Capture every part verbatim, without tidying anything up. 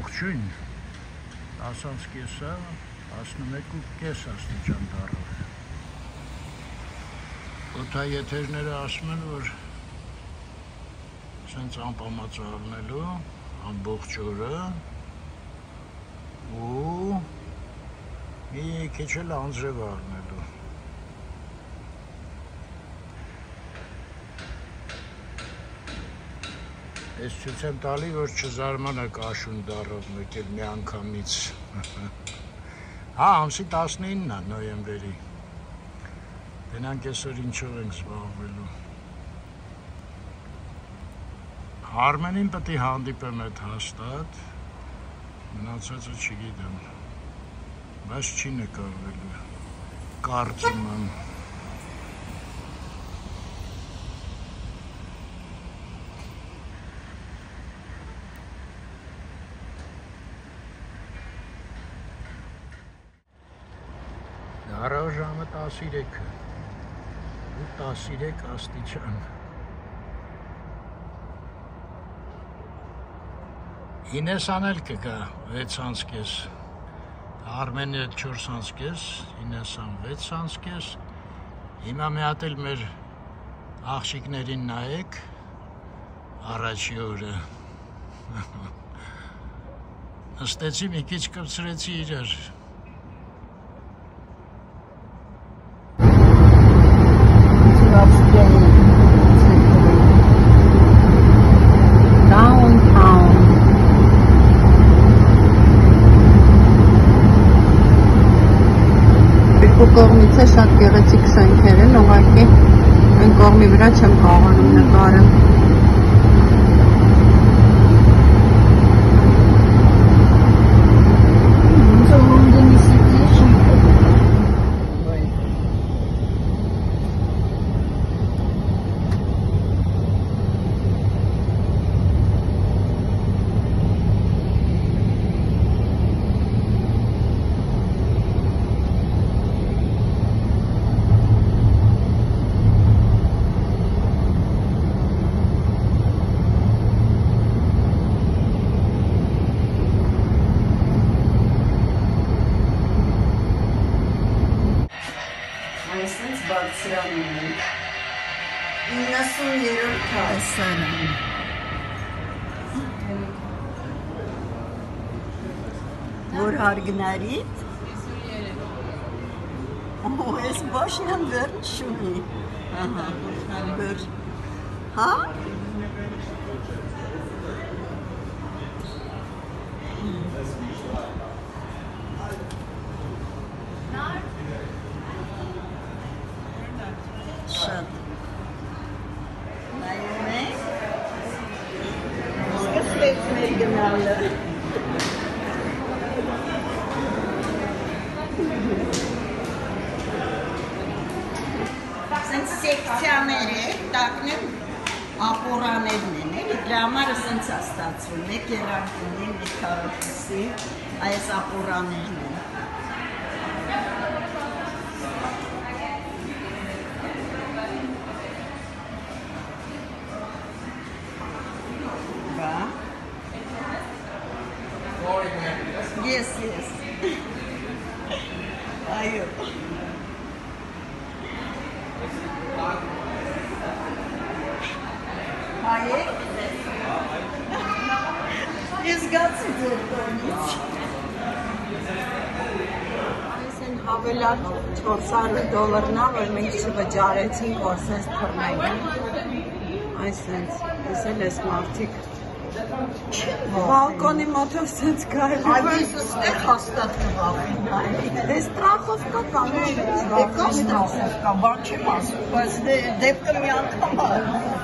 Ողջույն, տասանց կեսը, տասնմեկ ու կես աստիճան դառավ։ Օդայեթերները ասում են, որ սենց անպամած առնելու, ամբողջ օրը ու մի քիչ էլ անձրև առնելու։ Ես ցույց եմ տալի, որ չզարմանաք աշուն դառով մեկ էլ մի անգամից։ Հա, ամսի տասնինն է նոյեմբերի։ Գնանք այսօր ինչով ենք զբաղվելու։ Արմենին պետք է հանդիպեմ այդ հաստատ, մնացածը չգիտեմ, բայց չի նկարվելու, կարծում եմ։ Առավ ժամը տասներեքը ու տասներեք աստիճան։ իննեսան էլ կգա վեցանց կես, Արմենը չորսանց կես, իննեսան վեցանց կես, հիմա մի հատ էլ մեր աղջիկներին նայեք առաջի օրը։ Նստեցի մի քիչ կպցրեցի իրար։ Կողմից է շատ գեղեցիկ շենքեր են, ուղղակի այն կողմի վրա չեմ կարողանում նկարել։ Որ հարգնարիտ ու ես բաշնան վերջ շունի վերջ հա? Շատ նայում եք սկսվեց մեր գնալը Սեկցիաներ է, տակներ ապորաներն են, էլի, դրա համար սենց է ստացվում, մեկ երարկունի, մեկ քառակուսի, այս ապորաներն են։ Բա։ Yes, yes։ Այո։ Հայեք, ես գացի ձեր տոնից։ Ես են հավելատ չորս հարյուր դոլարնա, որ մենք չվճարեցինք, որ սենց փռնենք։ Այս սենց, ես էլ ես մարդիկ բալկոնի մոտով սենց գայլու։ Այ ես ստեղ հաստատ կվախին նայի։ Դե ստրախով կա կամ դե կա ստրախով կա, բան չեմ ասում, բայց դեպքը մի անգամ է։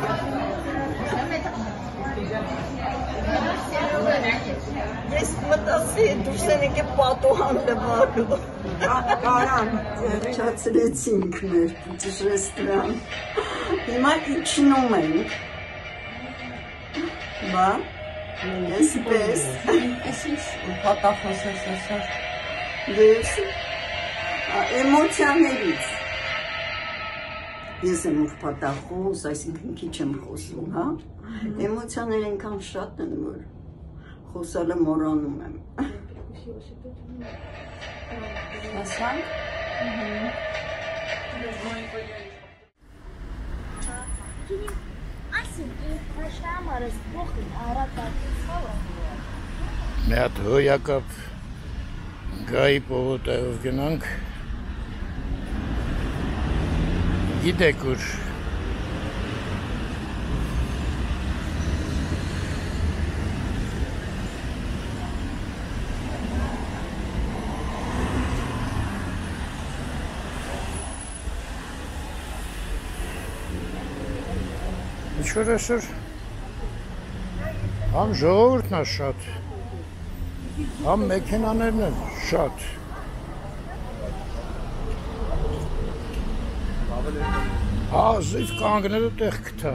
Ես մտասի դուրս են եկե պատոհան լվալու։ Կարան, ձերչացրեցինք մեր ռեստորան։ Հիմա իջնում ենք։ Բա, այսպես։ Այսինչ, պատախոս ես ասար։ Դες, էմոցիաներից։ Ես եմ ուր պատախոս, այսինքն քիչ եմ խոսում, հա։ Էմոցիաներ ենքան շատ են, որ Խոսալը մոռանում եմ։ Հասանք։ Մի հատ հոյակապ գայի պողոտայով գնանք, գիտեք ուր Ինչ-որ այսօր համ ժողովուրդն է շատ, համ մեքենաներն են շատ։ Հա, զիվ կանգնելու տեղ գտա։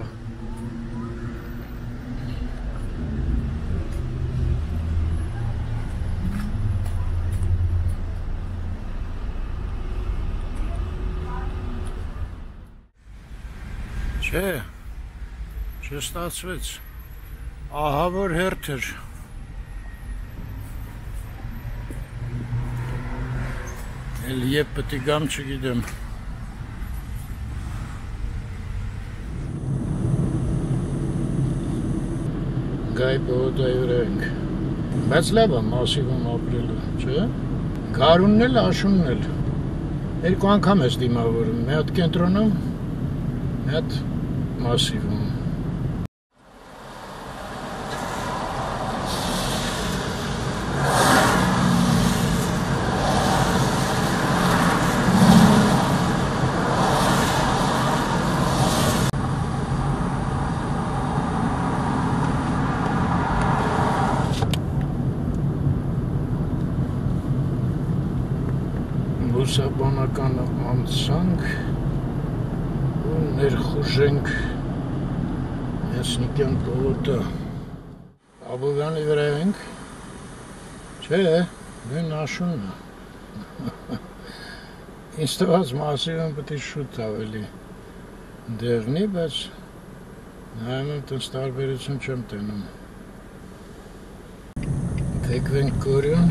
Չէ, չստացվեց, ահա որ հերթ էր։ Էլ եբ պտի գամ չգիտեմ։ Գայի պողոտայով ենք, բայց լավ է մասիվում ապրելը, չէ։ Գարունն էլ, աշունն էլ, երկու անգամ ես դիմավորում, մի հատ կենտրոնում, մի հատ մասիվում։ Բուսաբանական անցանք ու ներխուժենք Մյասնիկյան պողոտը։ Աբովյանի վրա ենք, չէ, նույն աշունն է։ Ինձ թվաց մասիվում պետք է շուտ ավելի դեղնի, բայց նայում եմ տենց տարբերություն չեմ տենում։ Թեքվենք Գորյուն։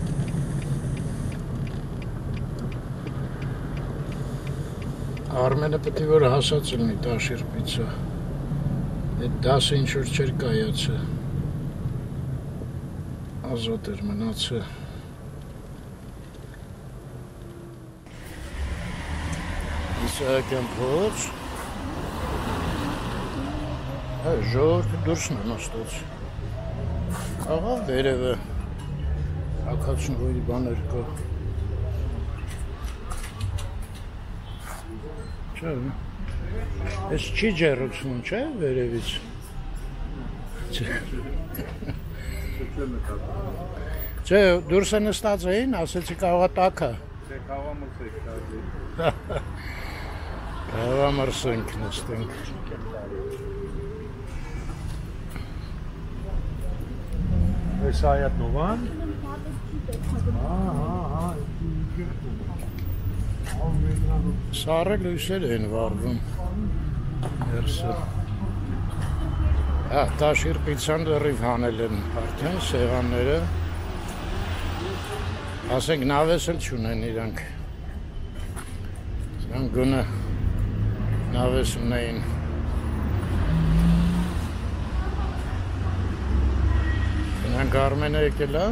Արմենը պետք է որ հասած լինի Տաշիրպիցը, այդ դասը ինչ-որ չէր կայացը, ազատ էր մնացը։ Իսահակյան փողոց, ժողովուրդը դուրսն է նստած, աղա վերևը, հագացնողի բաներ կա։ Չէ, ես չի ջերուցնում, չէ, վերևից։ Չէ, դուրսը նստած էին, ասեցի կաղա տակա։ Չէ, կաղա մրսենք կարդի։ Կաղա մրսենք նստենք։ Այս այատ նովան։ Հա, հա, հա, Սարը լույսեր են վարվում, երսը։ Հա, Տաշիրպիցան դրիվ հանել են արդեն սեղանները, ասենք նավես էլ չունեն իրանք, սրանք գունը նավես ունեին։ Նրանք Արմենը եկել է,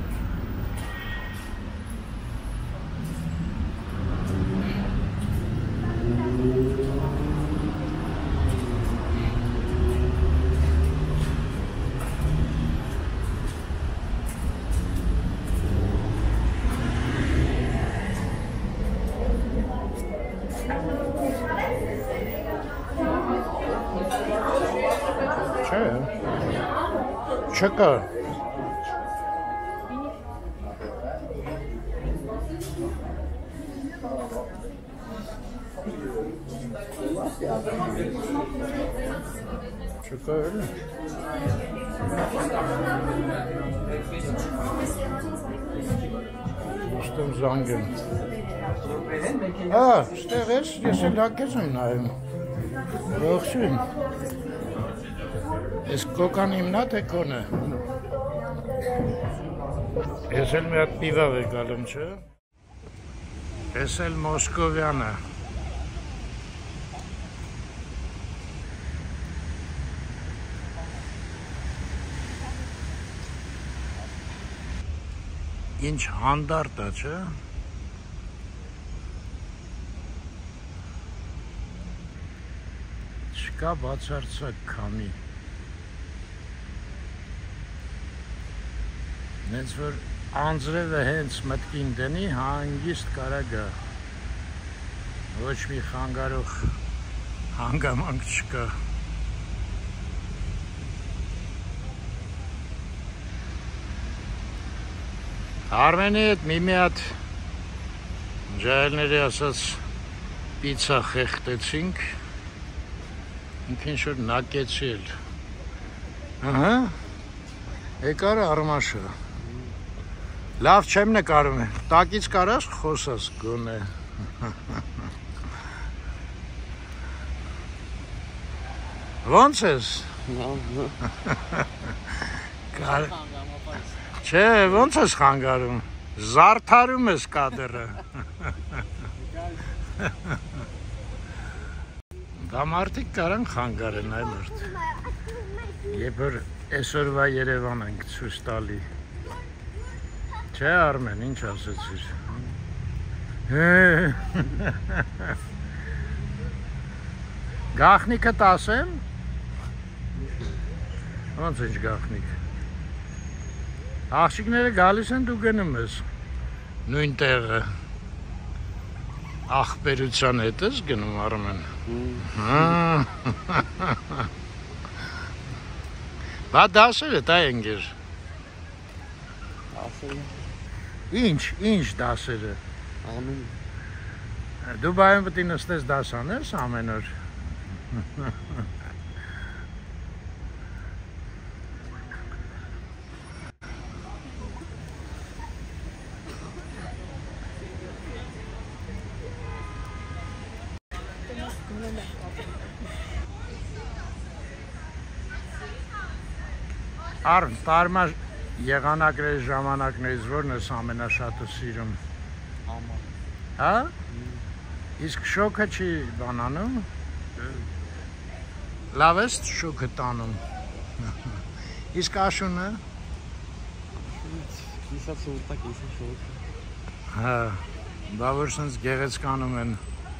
չկա։ Չկա էլ։ Ոստեմ զանգ եմ։ Հա, ստեղ ես, ես էլ հակես եմ նայում։ Ողջույն։ Ես կոկան իմնա թե կոնը։ Ես էլ մի հատ պիվա է գալում, չէ։ Ես էլ Մոսկովյանը։ Ինչ հանդարտ է, չէ։ Չկա բացարձակ քամի։ Նենց որ անձրևը հենց մտքին դնի, հանգիստ կարա գա։ Ոչ մի խանգարող հանգամանք չկա։ Արմենի հետ մի-մի հատ ջահելների ասած պիցա խեղտեցինք, ինք ինչ-որ նակեցի էլ։ Ահա, եկար արմաշը։ Լավ չեմ նկարում է, տակից կարաս խոսաս գոնե։ Ոնց ես։ Չէ, ոնց ես խանգարում, զարդարում ես կադրը։ Դա մարդիկ կարան խանգարեն այլ ուրդ։ Երբ որ այսօրվա Երևան ենք ցույց տալի։ Չէ Արմեն, ինչ ասեցիր։ Գախնիկը տասեմ։ Ոնց ինչ գախնիկ։ Աղջիկները գալիս են դու գնում ես նույն տեղը։ Աղբերության հետ ես գնում Արմեն։ Բա դասերը տա ենգեր։ Դասերը։ Ինչ, ինչ դասերը։ Ամեն։ Դուբայում պետք է նստես դաս անես ամեն օր։ Արմ, տարմա եղանակրերի ժամանակներից որն ես ամենաշատը սիրում։ Աման։ Հա? Իսկ շոքը չի բանանում։ Լավ ես շոքը տանում։ Իսկ աշունը։ Կիսա սուրտա, կիսա շոքը։ Հա, բա որ սենց գեղեցկանում են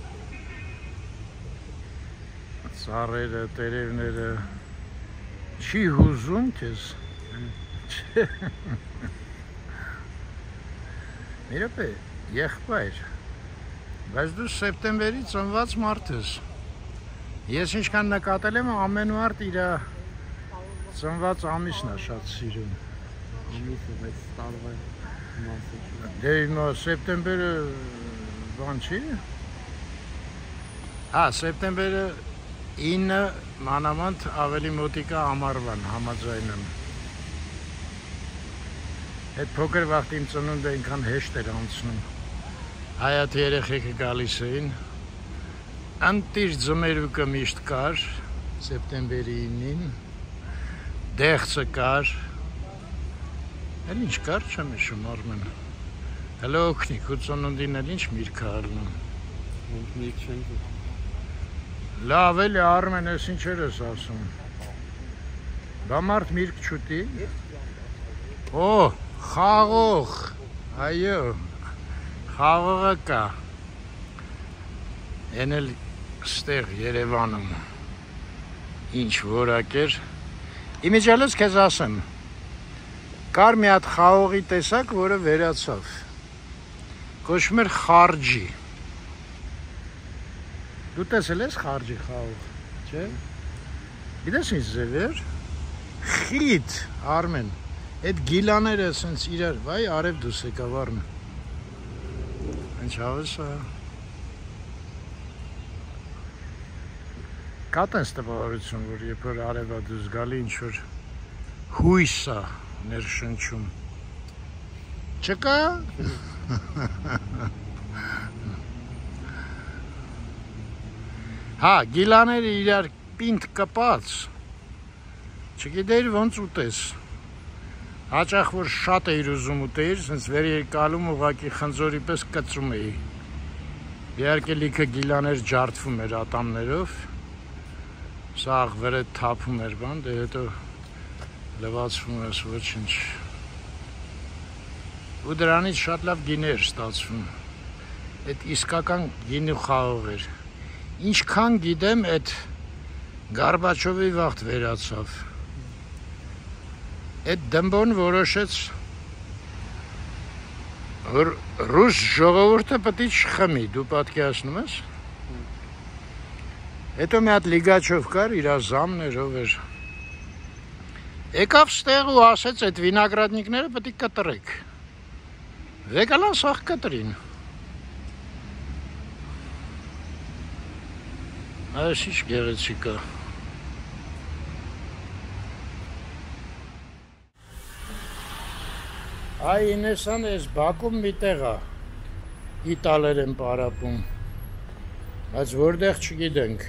ծառերը, տերևները։ Չի հուզում քեզ։ Մի րոպե, եղբայր, բայց դու սեպտեմբերի ծնված մարդ ես։ Ես ինչքան նկատել եմ, ամեն մարդ իր ծնված ամիսն է շատ սիրում։ Ամիսը, բայց տարվա մասը։ Դե հիմա սեպտեմբերը բան չի։ Հա, սեպտեմբերը ինը մանավանդ ավելի մոտիկա ամառվան համաձայն եմ։ Այդ փոքր վաղտ իմ ծնունդը այնքան հեշտ էր անցնում։ Հայատ երեխեքը գալիս էին։ Անտիր ձմերուկը միշտ կար, սեպտեմբերի ինին, դեղցը կար։ Էլ ինչ կար չեմ հիշում Արմեն։ Հələ օգնիկ, ու ծնունդին էլ ինչ միրգ է առնում։ Միրգ չեն կուր։ Լավ էլ է Արմեն, ես ինչեր ես ասում։ Բա մարդ միրգ չուտի։ Օ, խաղող, այո, խաղողը կա, են էլ ստեղ Երևանում, ինչ որակ էր, իմիջալից կեզ ասեմ, կար մի հատ խաղողի տեսակ, որը վերացավ, կոչում էր խարջի, դու տեսել ես խարջի խաղող, չէ, գիտես ինչ ձև էր, խիտ, Արմեն, այդ գիլաները սենց իրար, վայ արև դուս եկավարն, ինչ հավես է, կա տենց տպավորություն, որ երբ որ արևա դուս գալի ինչ-որ հույս է ներշնչում, չկա? Հա, գիլաները իրար պինդ կպած, չգիտեիր ոնց ուտես, Հաճախ որ շատ էիր ուզում ուտեիր, sense վեր երկալում ուղակի խնձորի պես կծում էի։ Իհարկե լիքը գիլաներ ջարդվում էր ատամներով։ Սա աղվերը թափում էր բան, դե հետո լվացվում ես ոչինչ։ Ու դրանից շատ լավ գինի էր ստացվում։ Այդ իսկական գինու խաղող էր։ Ինչքան գիտեմ, այդ Գորբաչովի վաղտ վերացավ։ Այդ դմբոն որոշեց, որ ռուս ժողովուրդը պետք է չխմի, դու պատկերացնում ես։ Հետո մի հատ Լիգաչով կար, իր զամներով էր։ Եկավ ստեղ ու ասեց, այդ վինոգրադնիկները պետք է կտրեք։ Եկալան սաղ կտրին։ Այս ինչ գեղեցիկ է։ Այ ինեսան ես Բաքում մի տեղ է, իտալեր են պարապում, բայց որտեղ չգիտենք։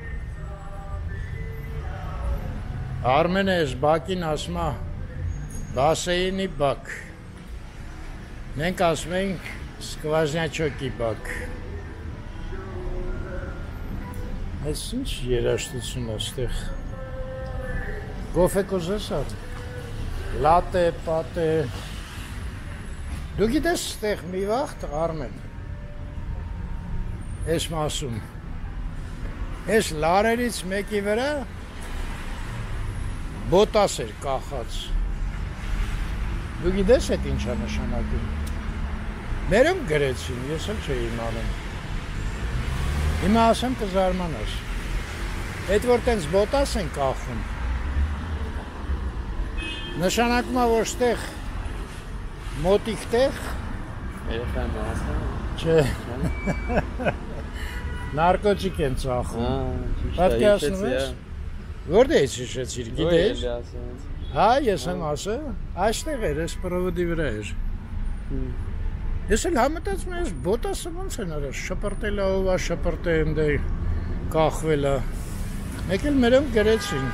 Արմենը ես Բաքին ասում է բասեյնի Բաք, մենք ասում ենք սկվազնյաչոկի Բաք։ Այս ինչ երաշտություն է ստեղ։ Կոֆե կուզես ատ, լատե, պատե։ Դու գիտես ստեղ մի վաղտ Արմեն, ես մասում, ես լարերից մեկի վրա բոտաս էր կախած, դու գիտես էդ ինչա նշանակում, մերում գրեցին, ես էլ չէի իմանում, հիմա ասեմ կզարմանաս, էդ որ տենց բոտաս են կախում, նշանակում է որ ստեղ մոտիկ տեղ երեխան ասա չէ նարկոտիկ են ծախում պատկերացնում ես որտե՞ց հիշեցիր գիտես հա ես եմ ասա այստեղ էր էս պրովոդի վրա էր ես էլ համտածում եմ բոտասը ոնց են արա շպրտելա ով է շպրտեմ դե կախվելա մեկ էլ մերում գրեցին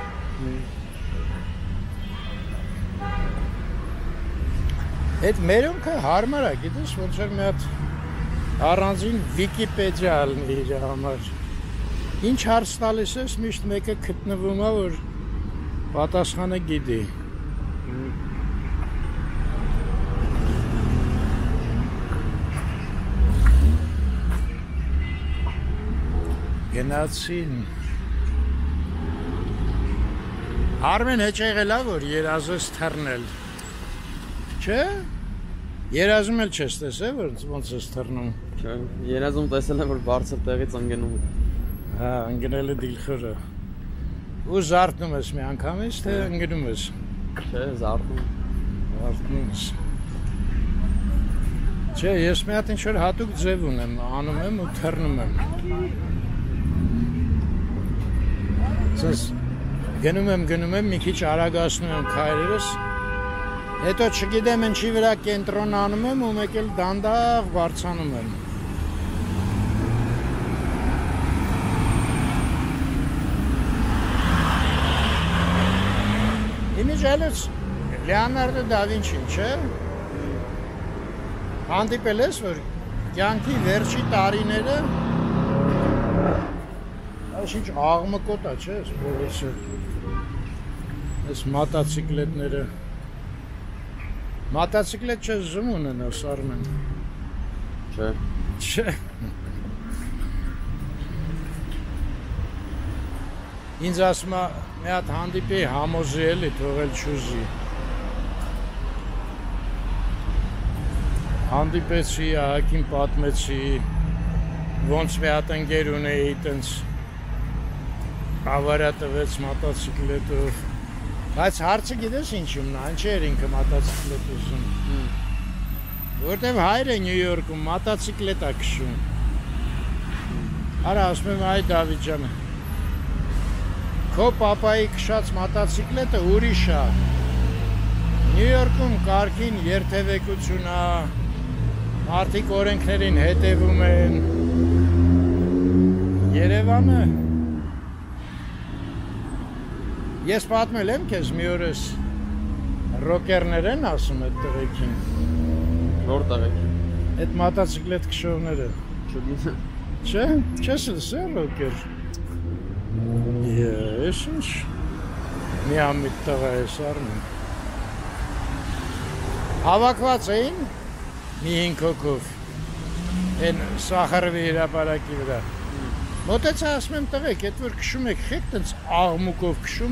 Այդ մերոնքը հարմար է, գիտես, ոնց որ մի հատ առանձին Վիկիպեդիա ալնի իր համար։ Ինչ հարց տալիս ես, միշտ մեկը գտնվում է, որ պատասխանը գիտի։ Գնացին։ Արմեն հեչ եղել է, որ երազես թռնել։ Չէ, երազում էլ չես տեսել, որ ոնց ես թռնում։ Չէ, երազում տեսել եմ, որ բարձր տեղից ընկնում եմ։ Հա, ընկնել է դիլխորը։ Ու զարթնում ես մի անգամից, թե ընկնում ես։ Չէ, զարթնում։ Զարթնում ես։ Չէ, ես մի հատ ինչ-որ հատուկ ձև ունեմ, անում եմ ու թռնում եմ։ Սենց գնում եմ, գնում եմ, մի քիչ արագացնում եմ քայլերս։ Հետո չգիտեմ ինչի վրա կենտրոնանում եմ ու մեկ էլ դանդաղ բարձանում եմ։ Իմիջալից Լեոնարդո դա Վինչին, չէ։ Հանդիպել ես, որ կյանքի վերջի տարիները այս ինչ աղմկոտ է, չէ, այս փողոցը։ Այս մոտոցիկլետները Մոտոցիկլետ չես զում ունենաս Արմեն։ Չէ։ Չէ։ Ինձ ասում է մի հատ հանդիպի համոզի էլի, թողել չուզի։ Հանդիպեցի, ահագին պատմեցի, ոնց մի հատ ընկեր ունեի, տենց ավարիա տվեց մոտոցիկլետով։ Բայց հարցը գիտես ինչումն է, ինչ էր ինքը մոտոցիկլետ ուզում։ Որտև հայր է Նյու Յորքում մոտոցիկլետ է քշում։ Արա ասում եմ այ Դավիթ ջան։ Քո պապայի քշած մոտոցիկլետը ուրիշ է։ Նյու Յորքում կարգին երթևեկություն է, մարդիկ օրենքներին հետևում են։ Երևանը Ես պատմել եմ քեզ մի օրս Ռոկերներ են ասում այդ տղեկին։ Որ տղեկ։ Այդ մոտոցիկլետ քշողները։ Չգիտեմ։ Չէ, չես լսել ռոկեր։ Ես ինչ մի ամիտ տղա ես արնում։ Հավաքված էին մի հինգ հոգով այն սախարվի հրապարակի վրա։ Մոտեցա ասում եմ տղեկ, այդ որ քշում եք, խեք տենց աղմուկով քշում։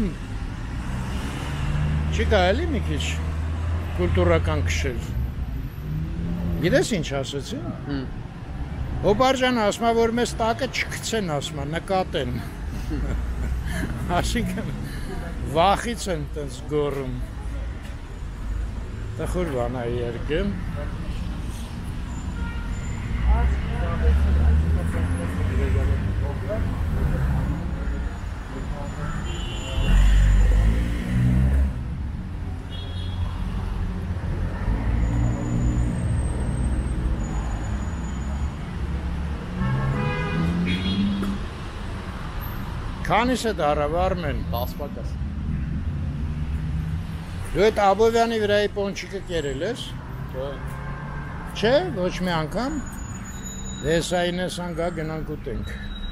Չի կարելի մի քիչ կուլտուրական քշել։ Գիտես ինչ ասեցին։ Հոբարջանը ասում է, որ մեզ տակը չգցեն, ասում է, նկատեն։ Այսինքն վախից են տենց գոռում։ Տխուր բան է երկը։ Քանիս է դարավ Արմեն։ տասը պակաս։ Դու այդ Աբովյանի վրայի պոնչիկը կերել ես։ Չէ։ Չէ, ոչ մի անգամ։ Դեսային ես անգա գնանք ուտենք։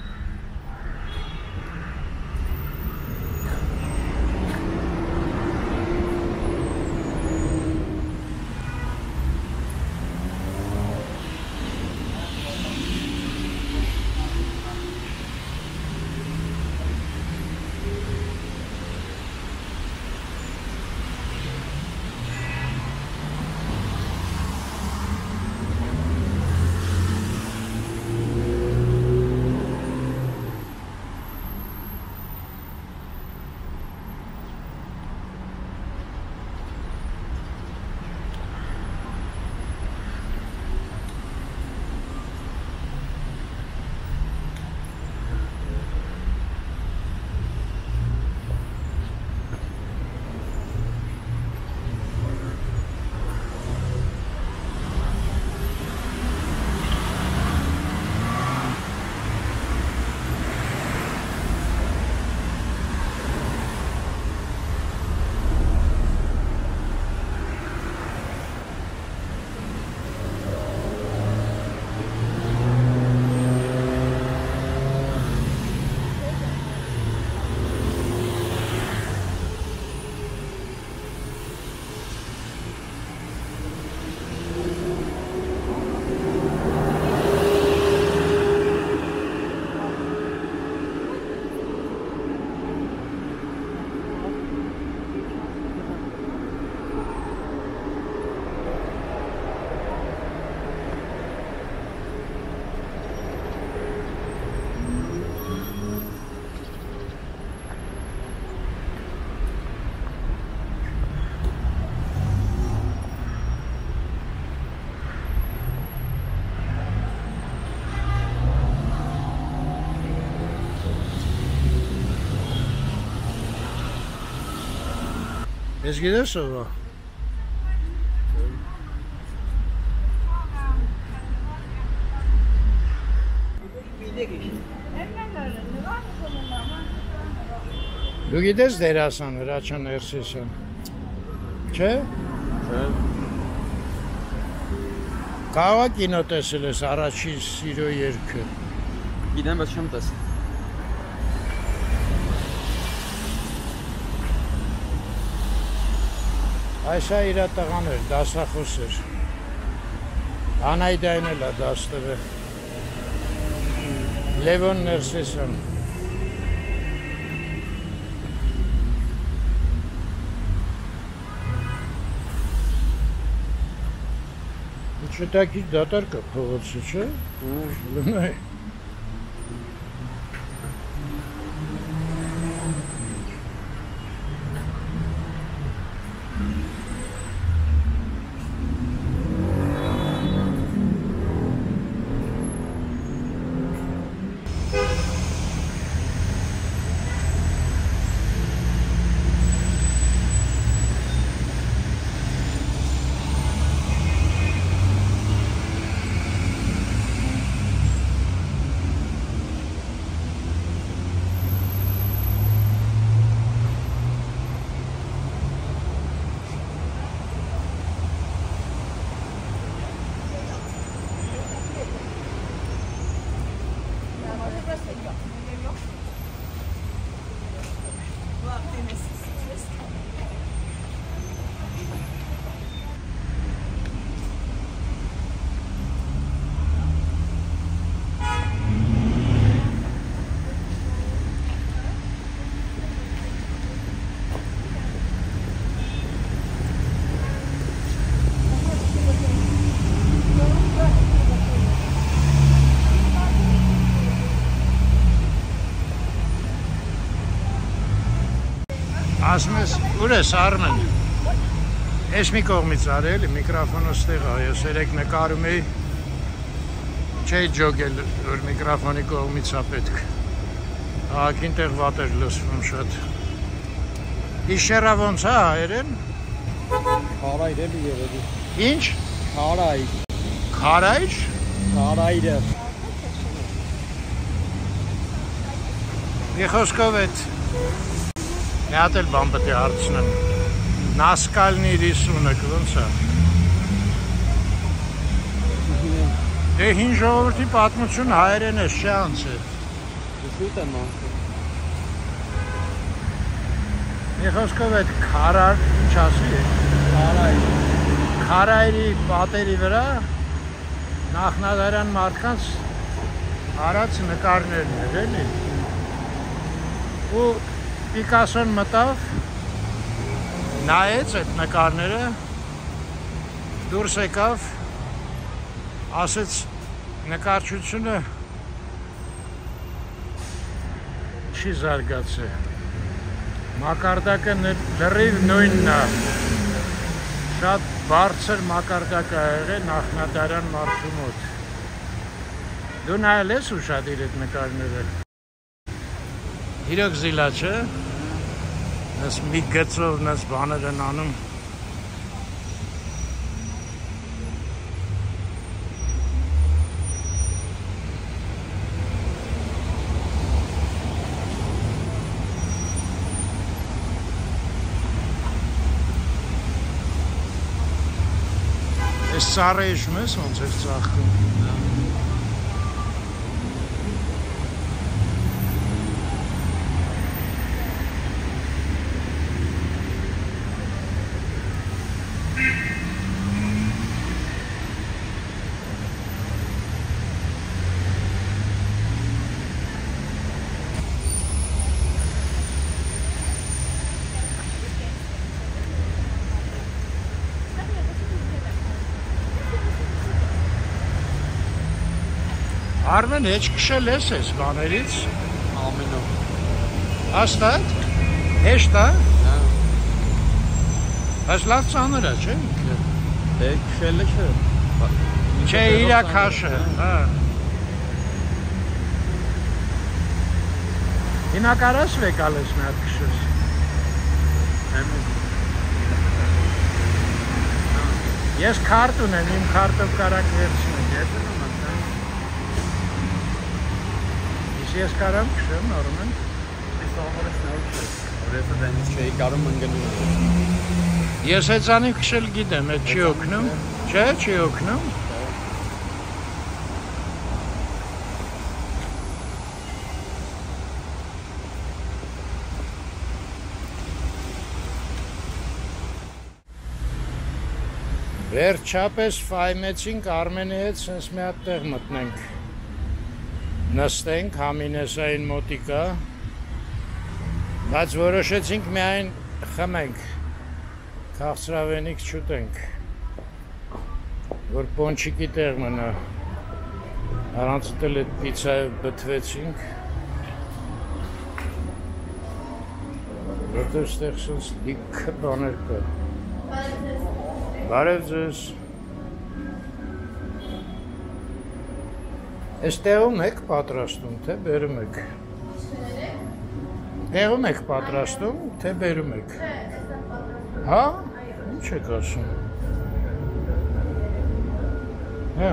Ես գիտես ով է։ Դու գիտես դերասան Հրաչյան Ներսիսյան։ Չէ։ Չէ։ Կարող է կինո տեսել ես առաջին սիրո երգը։ Գիտեմ, բայց չեմ տեսել։ Այս է իր տղան էր, դասախոս էր։ Անայդային էլ է դաս տվել։ Լևոն Ներսիսյան։ Չտակի դատար կա փողոցը, չէ։ Լնայ։ Ասում ես, ուր ես Արմեն։ Ես մի կողմից արել, միկրոֆոնը ստեղ է, ես երեք նկարում էի, չէի ջոգել, որ միկրոֆոնի կողմից է պետք։ Ահագին տեղ վատ էր լսվում շատ։ Իշերա ոնց է հայերեն։ Քարայր էլի եղել։ Ինչ։ Քարայր։ Քարայր։ Քարայրը։ Մի խոսքով էդ մի հատ էլ բան պետք է հարցնեմ։ Նասկալնի ռիսունը ոնց է։ Դե հին ժողովրդի պատմություն հայերեն է, չէ՞ անց է։ Շուտ եմ ասում։ Մի խոսքով էդ քարար, ինչ ասի։ Քարայր։ Քարայրի պատերի վրա նախնադարյան մարդկանց արած նկարներն էր, էլի։ Ու Պիկասոն մտավ, նայեց այդ նկարները, դուրս եկավ, ասեց նկարչությունը չի զարգացել։ Մակարդակը լրիվ նույնն է։ Շատ բարձր մակարդակ է եղել նախնադարյան մարդու մոտ։ Դու նայել ես ուշադիր այդ նկարները։ Իրոք զիլա չէ։ Նես մի գծով նես բաներ են անում։ Այս ծառը իջում ես ոնց էր ծաղկում։ Արմեն հեչ քշել ես այս բաներից։ Ամենով։ Հաստատ։ Հեշտ է։ Հա։ Բայց լավ ծանր է, չէ՞։ Դե քշելը չէ։ Չէ, իրա քաշը, հա։ Հիմա կարաս վեկալ ես մի հատ քշես։ Ես քարտ ունեմ, իմ քարտով կարակ վերցնեմ, եթե Ես կարամ քշեմ, Արմեն։ Այս աղորս նոր չէ։ Որովհետև դենից չէի կարում ընկնում։ Ես հեծանիվ քշել գիտեմ, այդ չի օգնում։ Չէ, չի օգնում։ Վերջապես ֆայմեցինք Արմենի հետ, սենց մի հատ տեղ մտնենք։ Նստենք համինեսային մոտիկա, բայց որոշեցինք միայն խմենք, քաղցրավենիք չուտենք, որ պոնչիկի տեղ մնա, առանց ուտել այդ պիցայով բթվեցինք, որտև ստեղ սենց լիքը բաներ կա։ Բարև ձեզ։ Ես տեղում եք պատրաստում, թե բերում եք։ Տեղում եք պատրաստում, թե բերում եք։ Հա, ինչ եք ասում։ Հա,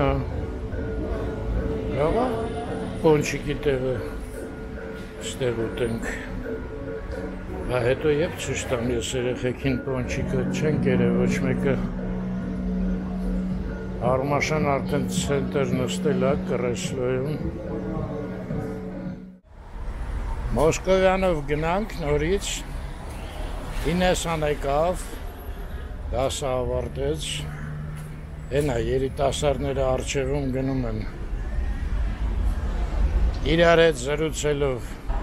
լավա, պոնչիկի տեղը ստեղ ուտենք։ Հա, հետո եվ ցույց տամ ես երեխեքին պոնչիկը չեն կերել ոչ մեկը։ Արմաշան արդեն ցենտր նստել է Կրեսլոյում։ Մոսկովյանով գնանք նորից, ինեսան եկավ, դասը ավարտեց, հենա երիտասարդները առջևում գնում են, իրար հետ զրուցելով։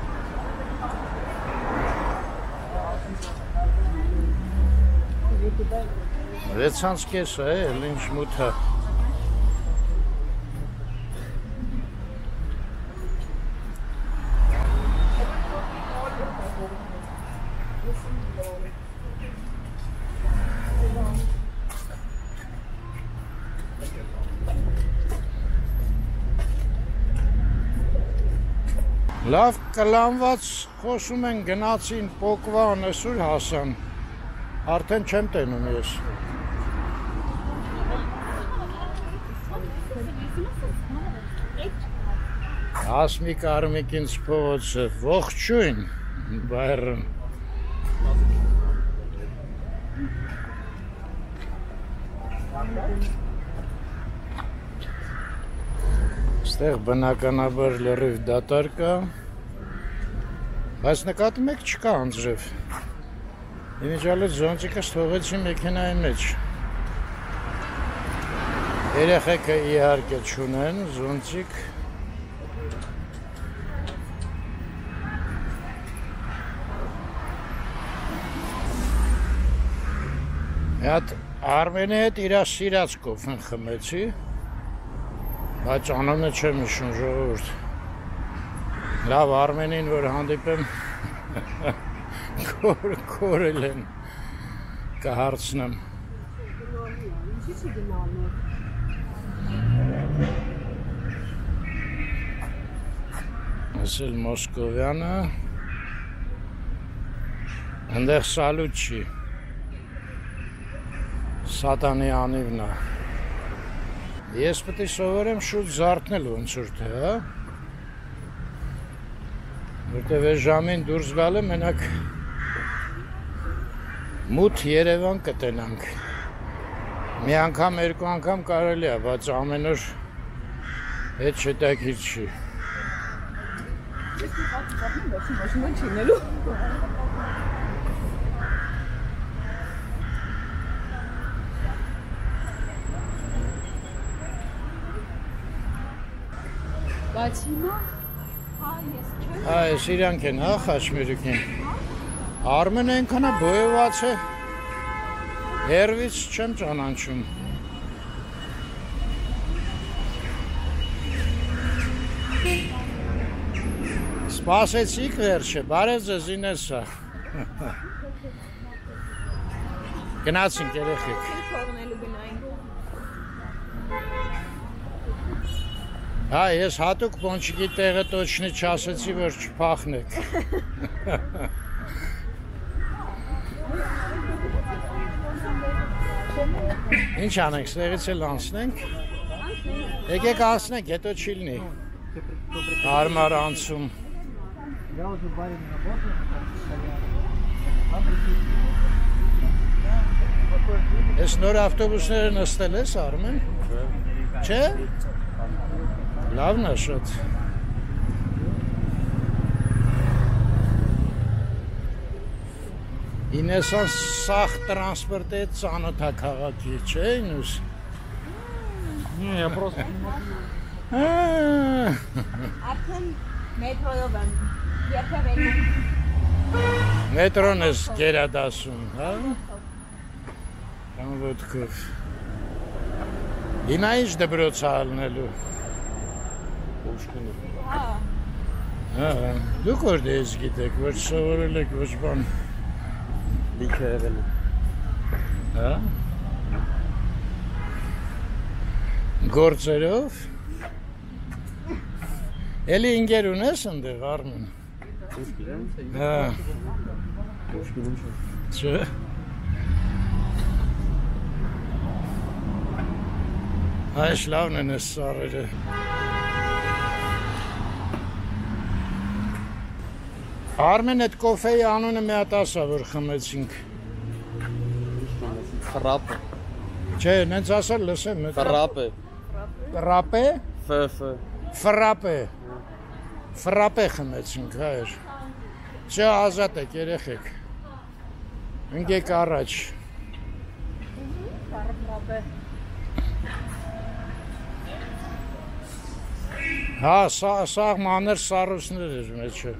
Վեցանց կես է, էլ ինչ մութ է։ Լավ կլանված խոսում են գնացին Պոկվան այսօր հասան, արդեն չեմ տենում ես։ Հասմիկ Արմիկինց փողոցը, ողջույն, Բայրն։ Ստեղ բնականաբար լրիվ դատար կա, բայց նկատում եք չկա անձրև։ Իմիջալից զոնտիկս թողեցի մեքենայի մեջ։ Երեխեքը իհարկե չունեն, զոնտիկ։ Հատ Արմենի հետ իրա սիրած կոֆեն խմեցի, բայց անունը չեմ հիշում ժողովուրդ։ Լավ Արմենին որ հանդիպեմ կորել եմ կհարցնեմ։ Ասել Մոսկովյանը, ընդեղ սալուտ չի, Սատանի անիվնա։ Ես պետք է սովորեմ շուտ զարթնել ոնց որ թե, հա։ Որտեւ այս ժամին դուրս գալը մենակ մութ Երևան կտենանք։ Մի անգամ, երկու անգամ կարելի է, բայց ամեն օր հետ շետակիր չի։ Բայց հիմա, հա, ես չեմ։ Հա, ես իրանք են, հա, խաչմերուկին։ Արմենը ենքանա բոյված է, հերվից չեմ ճանանչում։ Սպասեցիք վերջը, բարև ձեզ ինեսա։ Գնացինք երեխեք։ Թողնելու գնային։ Հա, ես հատուկ պոնչիկի տեղը տոչնի չասեցի, որ չփախնեք։ Ինչ անենք, ստեղից էլ անցնենք։ Եկեք անցնենք, հետո չի լինի։ Հարմար անցում։ Ես նոր ավտոբուսները նստել ես, Արմեն։ Չէ։ Լավն է շատ։ Ինեսան սախ տրանսպորտի հետ ծանոթ է քաղաքի, չէ ինուս։ Не, я просто... Արդեն մետրոյով եմ, երբև ելնում։ Մետրոն ես գերադասում, հա։ Կամ ոտքով։ Հիմա ինչ դպրոց է ալնելու։ Հա։ Հա, դուք որտե ես գիտեք, ոչ սովորել եք, ոչ բան։ Լիքը եղել է։ Հա։ Գործերով։ Էլի ինգեր ունես ընդեղ, Արմեն։ Ինչ գիտեմ, Հա։ ոչ գիտեմ չէ։ Չէ։ Այս լավն են ես սարերը։ Արմեն այդ կոֆեի անունը մի հատ ասա, որ խմեցինք։ Ֆրապ։ Չէ, նենց ասալ լսեմ։ Ֆրապ է։ Ֆրապե։ Ֆ ֆ։ Ֆրապե։ Ֆրապե խմեցինք, հայր։ Չէ, ազատ եք, երեխեք։ Ընկեք առաջ։ Հա, սաղ մանր սարուսներ էր մեջը։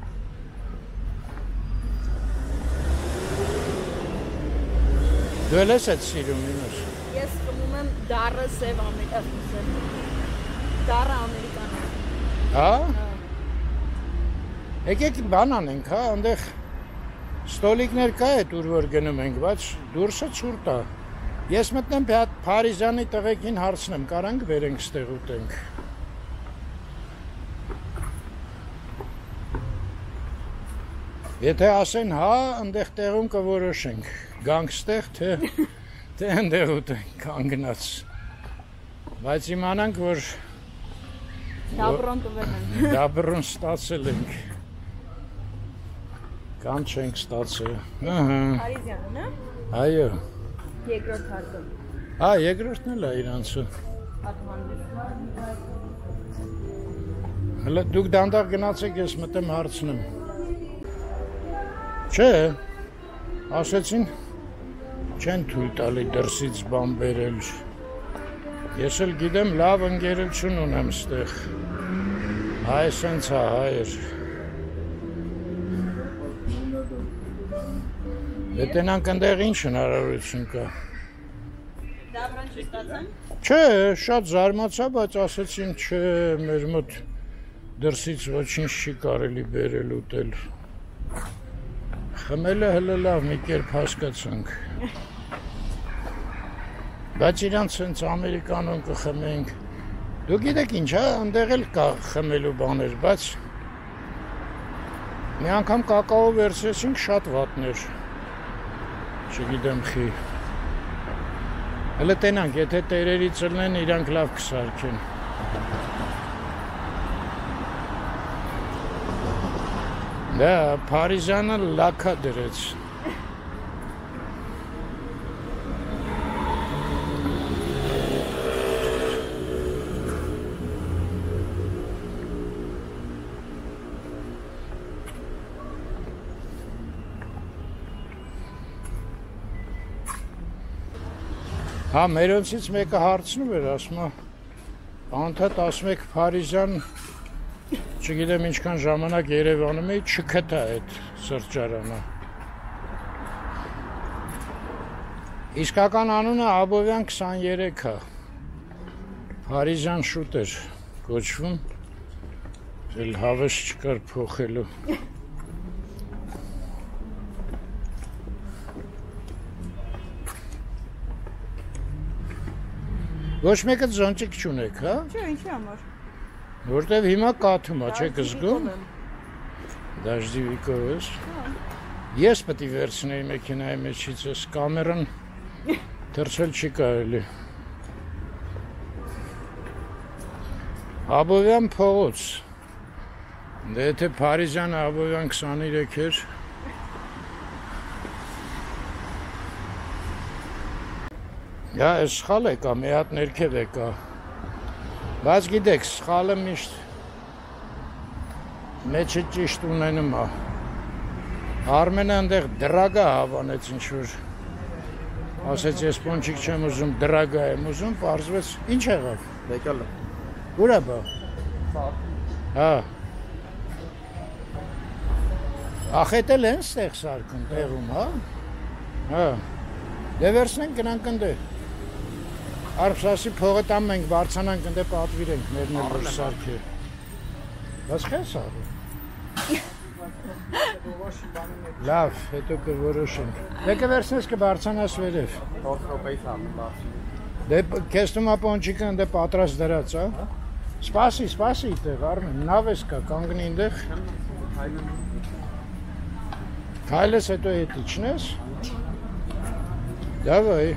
Դու էլ ես այդ սիրում ինուս։ Ես խմում եմ դառը սև ամերիկան։ Դառը ամերիկան։ Հա։ Եկեք բան անենք, հա, այնտեղ Ստոլիկներ կա այդ ուր որ գնում ենք, բայց դուրսը ցուրտ է։ Ես մտնեմ Փարիզյանի տղեկին հարցնեմ, կարանք վերենք ստեղ ուտենք։ Եթե ասեն հա, այնտեղ տեղում կորոշենք, գանք ստեղ թե թե այնտեղ ուտենք կանգնած։ Բայց իմանանք, որ Դաբրոն կվերնենք։ Դաբրոն ստացել ենք։ Կամ չենք ստացել։ Ահա։ Փարիզյանն է։ Այո։ Երկրորդ հարկը։ Հա, երկրորդն էլ է իրանցը։ Հələ դուք դանդաղ գնացեք, ես մտեմ հարցնեմ։ Չէ, ասեցին չեն թույլ տալի դրսից բան բերել։ Ես էլ գիտեմ լավ ընկերություն ունեմ ստեղ։ Հայ սենց հա հայր։ Դետենանք ընդեղ ինչ հնարավորություն կա։ Դաբրոն չի ստացան։ Չէ, շատ զարմացա, բայց ասեցին չէ, մեր մոտ դրսից ոչինչ չի կարելի բերել ուտել։ Խմելը հələ լավ մի կերպ հասկացանք։ Բայց իրանց հենց ամերիկանում կխմենք։ Դու գիտեք ինչ, հա, այնտեղ էլ կա խմելու բաներ, բայց մի անգամ կակաո վերցրեցինք շատ վատներ։ Չգիտեմ խի։ Հələ տենանք, եթե տերերից ելնեն, իրանք լավ կսարքեն։ Դա Փարիզյանը լաքա դրեց։ Հա, մերոնցից մեկը հարցնում էր, ասում է, անդադ ասում եք Փարիզյան, չգիտեմ ինչքան ժամանակ Երևանում էի, չգտա այդ սրճարանը։ Իսկական անունը Աբովյան քսաներեք է, Փարիզյան շուտ էր կոչվում, էլ հավես չկար փոխելու։ Ոչ մեկը ձոնճիկ չունեք, հա? Չէ, ինչի համար։ Որտեվ հիմա կաթում է, չեք զգում։ Դաժդիվիկով ես։ Ես պետք է վերցնեի մեքենայի մեջից, ես կամերան թռչել չի կարելի։ Աբովյան փողոց։ Դե եթե Փարիզյանը Աբովյան քսաներեք էր։ Դա սխալ եկա, մի հատ ներքև եկա։ Բայց գիտեք, սխալը միշտ մեջը ճիշտ ունենում է։ Արմենը այնտեղ դրագա հավանեց ինչ-որ։ Ասեց, ես պոնչիկ չեմ ուզում, դրագա եմ ուզում, պարզվեց, ինչ եղավ։ Բեկալը։ Ուր է բա։ Հա։ Ախետել են ստեղ սարքում տեղում, հա։ Հա։ Դե վերցնենք գնանք ընդեղ։ Արփսասի փողը տամ մենք բարձանանք ընդե պատվիրենք մերն էլ որ սարքի։ Բայց քեզ արու։ Լավ, հետո կորոշենք։ Դե կվերցնես կբարձանաս վերև։ Դե քեզ թվում է պոնչիկը ընդե պատրաստ դրած, հա։ Սպասի, սպասի այդտեղ Արմեն, նավես կա, կանգնի այնտեղ։ Քայլես հետո հետ իջնես։ Դավայ։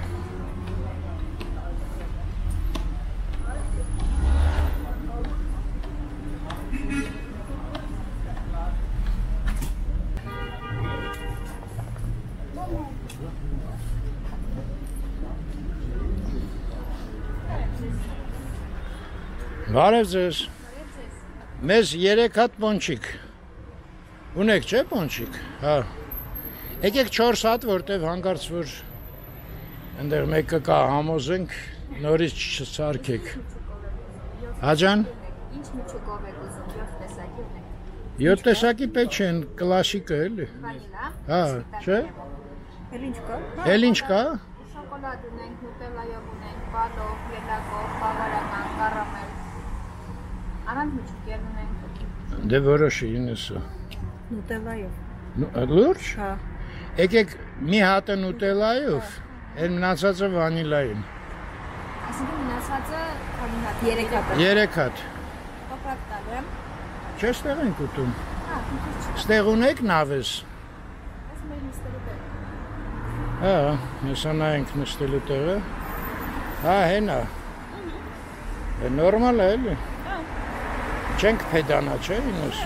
Բարև ձեզ։ Մեզ երեք հատ պոնչիկ։ Ունեք չէ պոնչիկ։ Հա։ Եկեք չորս հատ, որտեվ հանկարծ որ այնտեղ մեկը կա համոզենք, նորից չսարքեք։ Հաջան։ Ինչ միջուկով եք ուզում, յոթ տեսակի ունենք։ յոթ տեսակի պետք չեն, կլասիկը էլի։ Վանիլա։ Հա, չէ։ Էլ ինչ կա։ Էլ ինչ կա։ Շոկոլադ ունենք, նուտելայով ունենք, բալով, ելակով, բավարական, կարամել։ Առանց միջուկեր ունենք։ Դե որոշի ինեսը։ Նուտելայով։ Լուրջ։ Հա։ Եկեք մի հատը նուտելայով, այն մնացածը վանիլային։ Այսինքն մնացածը քանի հատ։ Երեք հատ։ Երեք հատ։ Կոպրակ տալ եմ։ Չէ, ստեղ ենք ուտում։ Հա, ինչ։ Ստեղ ունեք նավես։ Այս մեր նստելու տեղ։ Հա, հեսա նայենք նստելու տեղը։ Հա, հենա։ Է նորմալ է, էլի։ Չենք փեդանա, չէ՞, ինուս։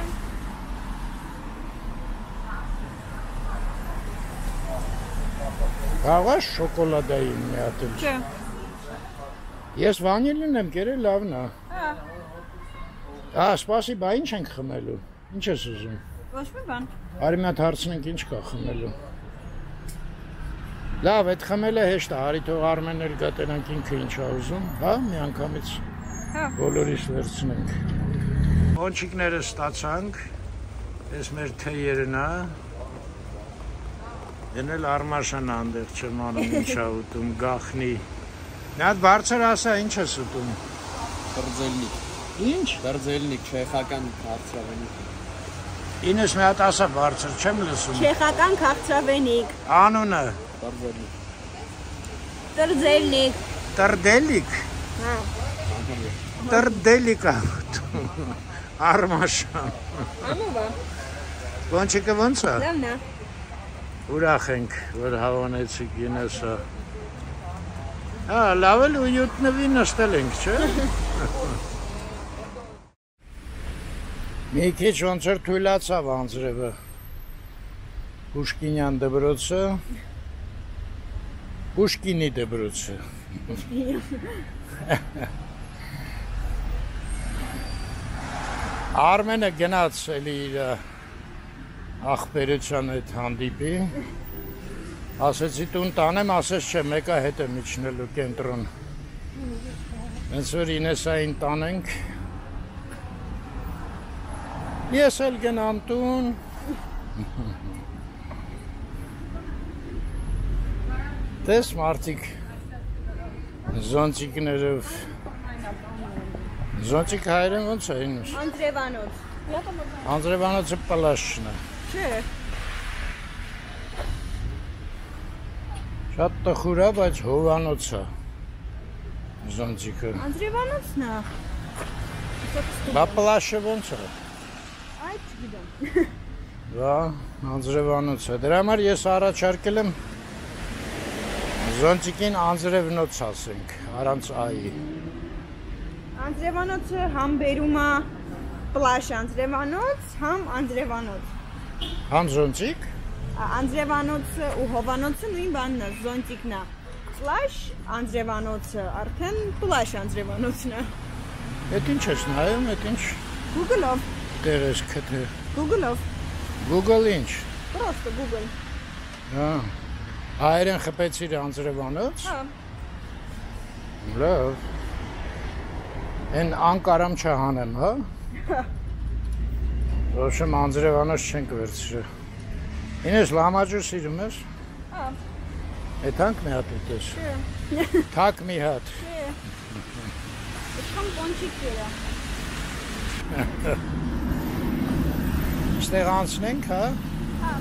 Աղա շոկոլադային մի հատ էլ։ Չէ։ Ես վանիլին եմ կերել, լավն է։ Հա, Ա, սպասի, բա ինչ ենք խմելու։ Ինչ ես ուզում։ ոչ մի բան։ Արի մի հատ հարցնենք ինչ կա խմելու։ Լավ, այդ խմելը հեշտ է, արի թող Արմեն էլ գա տենանք ինքը ինչ ա ուզում, հա, մի անգամից Հա։ բոլորիս վերցնենք։ Պոնչիկները ստացանք, ես մեր թեյերն է, ենել Արմաշան անդեղ չեմ անում ինչ ա ուտում, գախնի։ Մի հատ բարձր ասա, ինչ ես ուտում։ Բրձելնիկ։ Ինչ։ Բրձելնիկ, չեխական քաղցրավենիք։ Ինձ մի հատ ասա բարձր, չեմ լսում։ Չեխական քաղցրավենիք, Անունը, Բրձելնիկ։ տրձելնիկ։ Տրդելիկ։ Հա։ Տրդելիկ ա ուտում, Արմաշան։ Ամովա։ Պոնչիկը ոնց է։ Լավն է։ Ուրախ ենք, որ հավանեցիք ինեսը։ Հա, լավ էլ ույուտնվի նստել ենք, չէ։ Մի քիչ ոնց էր թույլացավ անձրևը։ Պուշկինյան դպրոցը, Պուշկինի դպրոցը։ Արմենը գնաց էլի իր ախպերության այդ հանդիպի, ասեցի տուն տանեմ, ասեց չէ, մեկա հետ եմ իջնելու կենտրոն։ Հենց որ Ինեսային տանենք, ես էլ գնամ տուն, տես մարդիկ զոնցիկներով, զոնցիկ հայրեն ոնց է ինուս։ Անձրևանոց։ Անձրևանոցը պլաշն է։ Չէ։ Շատ տխուր է, բայց հովանոց է զոնցիկը։ Անձրևանոցն է։ Բա պլաշը ոնց է։ Այդ չգիտեմ։ Բա անձրևանոց է։ Դրա համար ես առաջարկել եմ զոնցիկին անձրևնոց ասենք, առանց այի։ Անձրևանոցը համ բերում է պլաշ անձրևանոց, համ անձրևանոց։ Համ զոնցիկ։ Անձրևանոցը ու հովանոցը նույն բանն է, զոնտիկն է։ Պլաշ անձրևանոցը, արդեն պլաշ անձրևանոցն է։ Էդ ինչ ես նայում, էդ ինչ Google-ով, տեղ ես քթե։ Google-ով, Google ինչ։ պրոստը Google։ Հա։ Հայերեն խփեցիր անձրևանոց։ Հա։ Լավ։ Են անկարամ չհանեմ, հա։ Ոչմ անձրևանոց չենք վերցրել։ Ինես լամաջուր սիրում ես։ Հա։ Էդ հանք մի հատ ուտես։ Չէ։ Թակ մի հատ։ Չէ։ Ինչքան պոնչիկ երա։ Ստեղ անցնենք, հա։ Հա։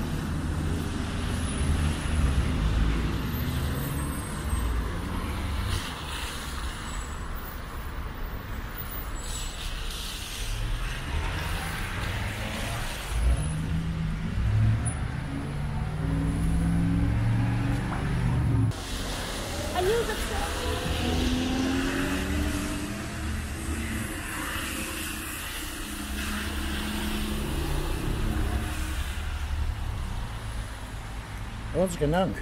Ոնց գնանք։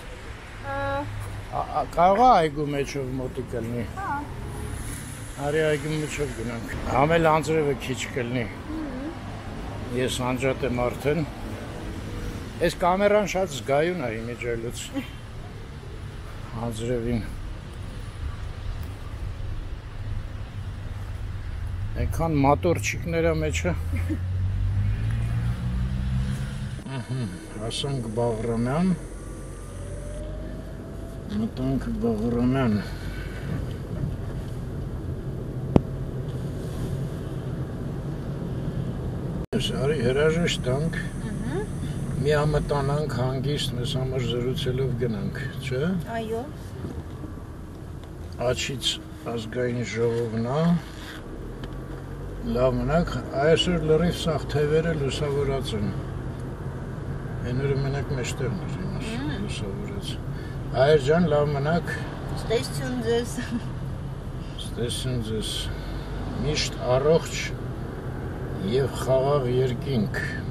Ա, Կարող է այգու մեջով մոտիկ կլնի։ Հա։ Արի այգու մեջով գնանք։ Համել անձրևը քիչ կլնի։ Ես անջատ եմ արդեն։ Այս կամերան շատ զգայուն է իմիջելուց։ Անձրևին։ Այնքան մատորչիկներ է մեջը։ Հասանք Բաղրամյան, մտանք Բաղրամյան։ Արի հրաժեշտ տանք, Մի ամտանանք հանգիստ մեզ համար զրուցելով գնանք, չէ՞։ Այո։ Աչից ազգային ժողովն է։ Լավ մնաք, այսօր լրիվ սաղ թևերը լուսավորած են։ Էնուրը մենակ մեջտեղն էր իմաս լուսավորած։ Այր ջան, լավ մնաք։ Ստեսություն ձեզ։ Ստեսություն ձեզ։ Միշտ առողջ և խաղաղ երկինք։